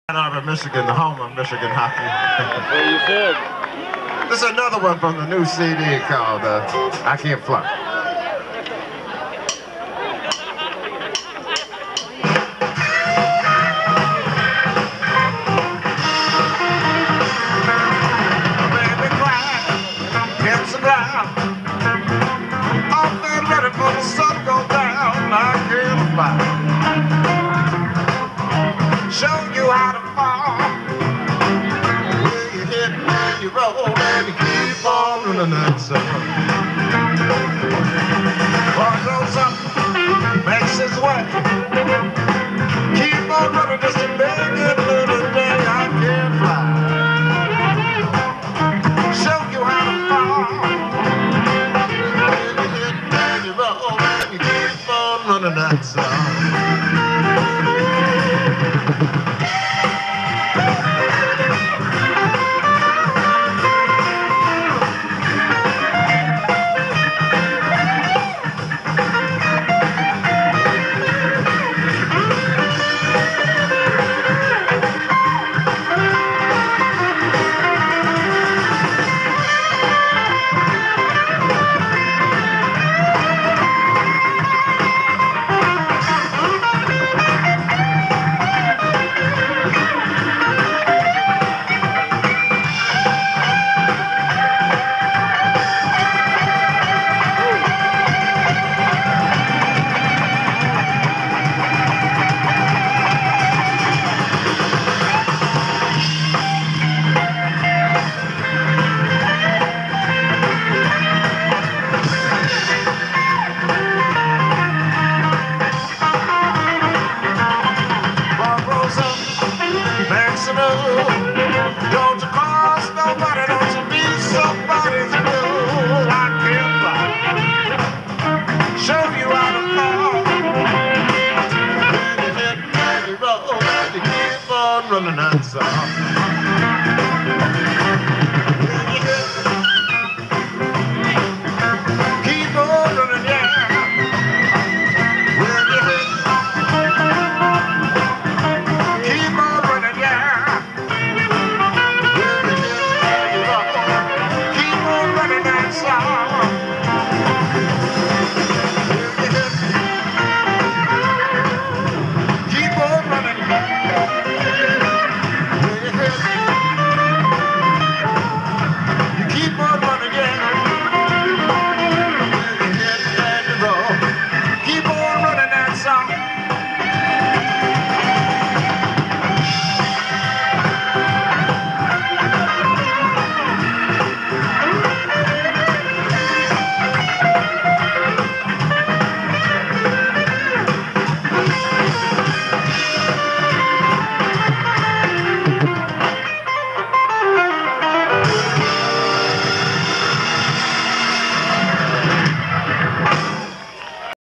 Out of Michigan, the home of Michigan hockey. Well, you said. This is another one from the new CD called I Can't Fly. Baby cry, hits the ground. Off and ready for the sun to go down. I can't fly. Show you how to fall. You hit and you roll and you keep on running that song. Boy goes up, makes his way. Keep on running just a big little day. I can't fly. Show you how to fall. You hit and you roll and you keep on running that song. Don't you cross nobody, don't you be somebody's fool. I can't fly. Show you how to fall. When you hit and you roll and you keep on running that song.